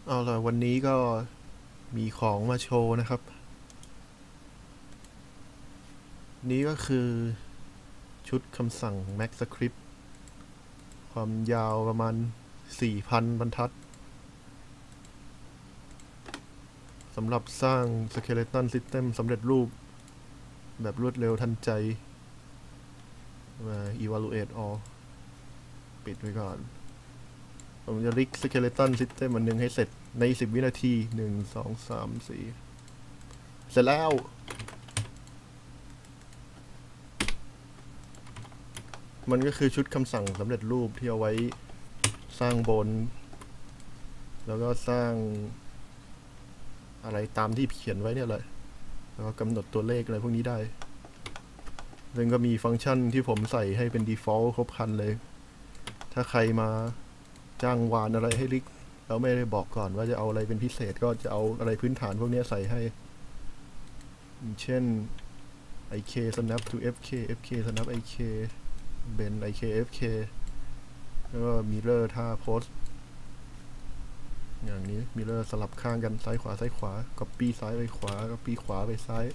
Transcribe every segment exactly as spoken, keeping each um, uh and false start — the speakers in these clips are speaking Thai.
เอาล่ะวันนี้ก็มีของมาโชว์นะครับนี้ก็คือชุดคำสั่ง MaxScript ความยาวประมาณ สี่พัน บรรทัดสำหรับสร้าง Skeleton System สำเร็จรูปแบบรวดเร็วทันใจมา Evaluate all ปิดไว้ก่อนผมจะริก Skeleton System อันหนึ่งให้เสร็จในสิบวินาทีหนึ่ง สอง สาม สี่เสร็จแล้วมันก็คือชุดคำสั่งสำเร็จรูปที่เอาไว้สร้างบนแล้วก็สร้างอะไรตามที่เขียนไว้เนี่ยแหละแล้วก็กำหนดตัวเลขอะไรพวกนี้ได้ซึ่งก็มีฟังก์ชันที่ผมใส่ให้เป็น default ครบครันเลย ถ้าใครมาจ้างวานอะไรให้ลิกแล้วไม่ได้บอกก่อนว่าจะเอาอะไรเป็นพิเศษก็จะเอาอะไรพื้นฐานพวกนี้ใส่ให้เช่น ik snap to fk fk snap ik ben ik fk แล้วก็ mirror ท่าโพสอย่างนี้ mirror สลับข้างกันซ้ายขวาซ้ายขวา copy ซ้ายไปขวา copy ขวาไปซ้าย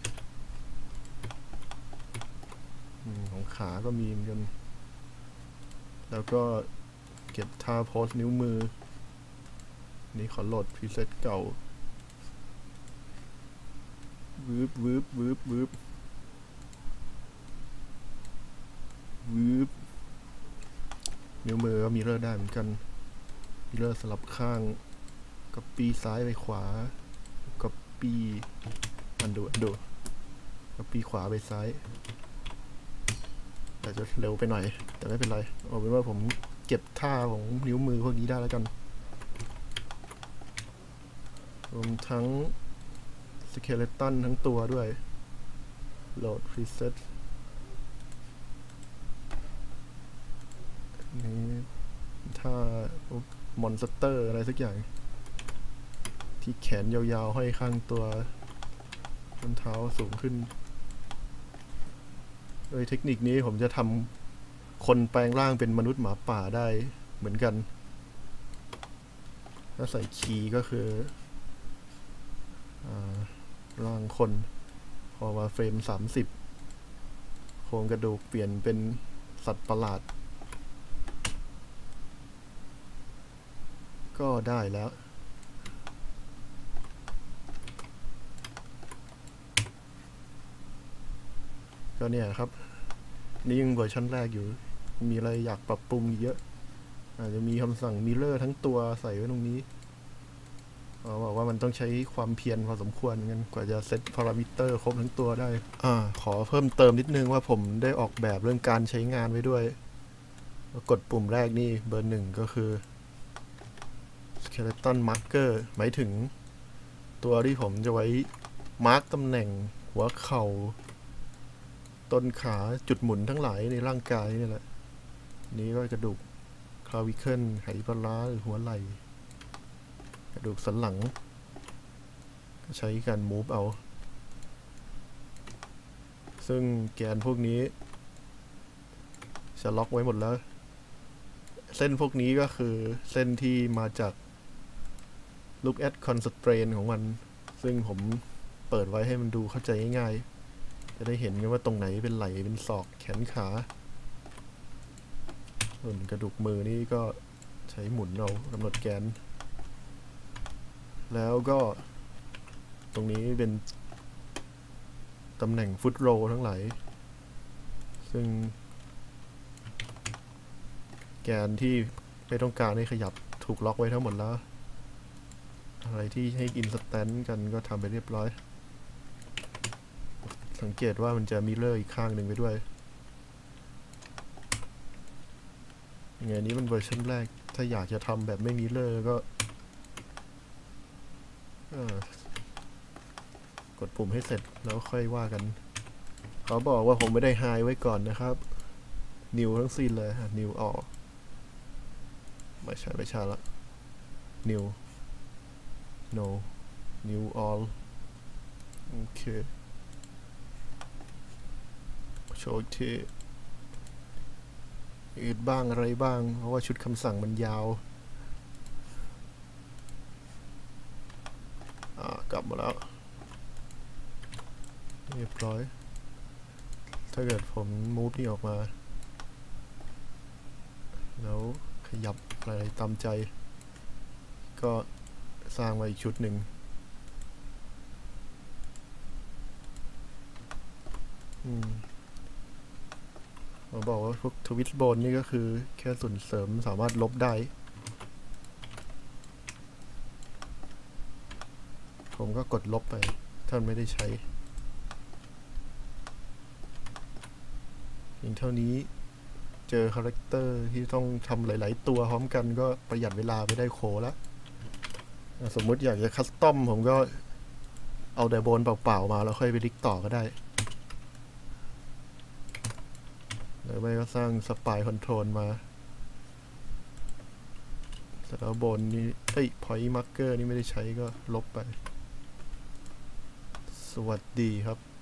ของขาก็มีเหมือนกันแล้วก็เก็บท่าโพสนิ้วมือนี่ขอโหลดพรีเซตเก่าวืบวืบวืบวืบวืบนิ้วมือก็มีเลื่อนได้เหมือนกันมีเลื่อนสลับข้างก็ปีซ้ายไปขวาก็ปีอันดูอันดูก็ปีขวาไปซ้ายแต่จะเร็วไปหน่อยแต่ไม่เป็นไรเอาเป็นว่าผมเก็บท่าของนิ้วมือพวกนี้ได้แล้วกันรวมทั้งสเกเลตันทั้งตัวด้วยโหลดพรีเซตนี่ถ้ามอนสเตอร์อะไรสักอย่างที่แขนยาวๆห้อยข้างตัวต้นเท้าสูงขึ้นโดยเทคนิคนี้ผมจะทำคนแปลงร่างเป็นมนุษย์หมาป่าได้เหมือนกันถ้าใส่คีย์ก็คือร่างคนพอมาเฟรมสามสิบโครงกระดูกเปลี่ยนเป็นสัตว์ประหลาดก็ได้แล้วก็เนี่ยครับนี่ยังเวอร์ชันแรกอยู่มีอะไรอยากปรับปรุงเยอะอาจจะมีคำสั่งมิเรอร์ทั้งตัวใส่ไว้ตรงนี้เขาบอกว่ามันต้องใช้ความเพียรพอสมควรกันกว่าจะเซตพารามิเตอร์ครบทั้งตัวได้อ่าขอเพิ่มเติมนิดนึงว่าผมได้ออกแบบเรื่องการใช้งานไว้ด้วยกดปุ่มแรกนี่เบอร์หนึ่งก็คือ Skeleton Marker หมายถึงตัวที่ผมจะไว้มาร์กตำแหน่งหัวเข่าต้นขาจุดหมุนทั้งหลายในร่างกายนี่แหละนี้ก็กระดูกคลาวิเคิลไหปลาร้าหรือหัวไหล่กระดูกสันหลังใช้การมูฟเอาซึ่งแกนพวกนี้จะล็อกไว้หมดแล้วเส้นพวกนี้ก็คือเส้นที่มาจาก look at constraint ของมันซึ่งผมเปิดไว้ให้มันดูเข้าใจง่ายๆจะได้เห็นกันว่าตรงไหนเป็นไหล่เป็นศอกแขนขาส่วนกระดูกมือนี่ก็ใช้หมุนเอากำหนดแกนแล้วก็ตรงนี้เป็นตำแหน่งฟุตโรทั้งหลายซึ่งแกนที่ไม่ต้องการให้ขยับถูกล็อกไว้ทั้งหมดแล้วอะไรที่ให้อินสแตนต์กันก็ทำไปเรียบร้อยสังเกตว่ามันจะมิเรอร์อีกข้างหนึ่งไปด้วยอย่างนี้มันเวอร์ชันแรกถ้าอยากจะทำแบบไม่มิเรอร์ก็กดปุ่มให้เสร็จแล้วค่อยว่ากันเขาบอกว่าผมไม่ได้ไฮไว้ก่อนนะครับนิวทั้งสิ้นเลยนิวออกไม่ใช่ไม่ใช่ละนิว no new all โอเคโชว์ที่อื่นบ้างอะไรบ้างเพราะว่าชุดคำสั่งมันยาวเอาเรียบร้อยถ้าเกิดผมมูฟนี่ออกมาแล้วขยับอะไรตามใจก็สร้างมาอีกชุดหนึ่งอืมผมบอกว่าพวกทวิตโบนนี่ก็คือแค่ส่วนเสริมสามารถลบได้ผมก็กดลบไปถ้าไม่ได้ใช้อย่างเท่านี้เจอคาแรคเตอร์ที่ต้องทำหลายๆตัวพร้อมกันก็ประหยัดเวลาไปได้โคแล้วสมมุติอยากจะคัสตอมผมก็เอาแต่โบนเปล่าๆมาแล้วค่อยไปดิกต่อก็ได้หรือไม่ก็สร้างสปายคอนโทรลมาแต่แล้วโบนนี้เอ้ยพอยต์มาร์เกอร์นี่ไม่ได้ใช้ก็ลบไปสวัสดีครับ